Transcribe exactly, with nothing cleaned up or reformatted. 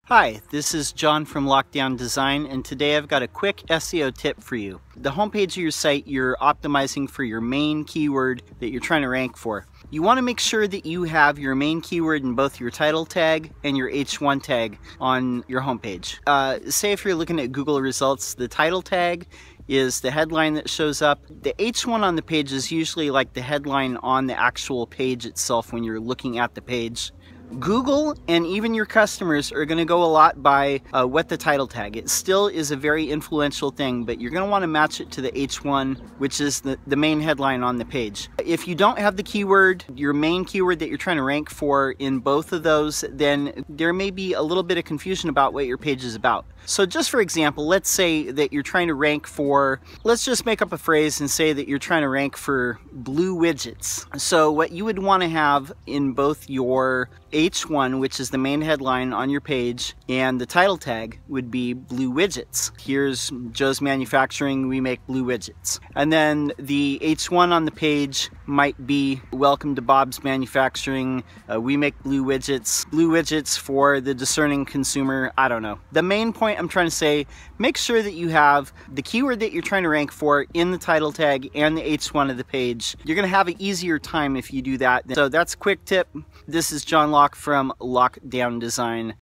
Hi, this is John from Lockedown Design, and today I've got a quick S E O tip for you. The homepage of your site, you're optimizing for your main keyword that you're trying to rank for. You want to make sure that you have your main keyword in both your title tag and your H one tag on your homepage. Uh, say if you're looking at Google results, the title tag is the headline that shows up. The H one on the page is usually like the headline on the actual page itself when you're looking at the page. Google and even your customers are going to go a lot by uh, what the title tag. It still is a very influential thing, but you're going to want to match it to the H one, which is the, the main headline on the page. If you don't have the keyword, your main keyword that you're trying to rank for in both of those, then there may be a little bit of confusion about what your page is about. So just for example, let's say that you're trying to rank for, let's just make up a phrase and say that you're trying to rank for blue widgets. So what you would want to have in both your H one, which is the main headline on your page, and the title tag would be blue widgets. Here's Joe's Manufacturing, we make blue widgets. And then the H one on the page might be welcome to Bob's Manufacturing, uh, we make blue widgets, blue widgets for the discerning consumer. I don't know. The main point I'm trying to say, make sure that you have the keyword that you're trying to rank for in the title tag and the H one of the page. You're going to have an easier time if you do that. So that's a quick tip. This is John Locke from Lockedown Design.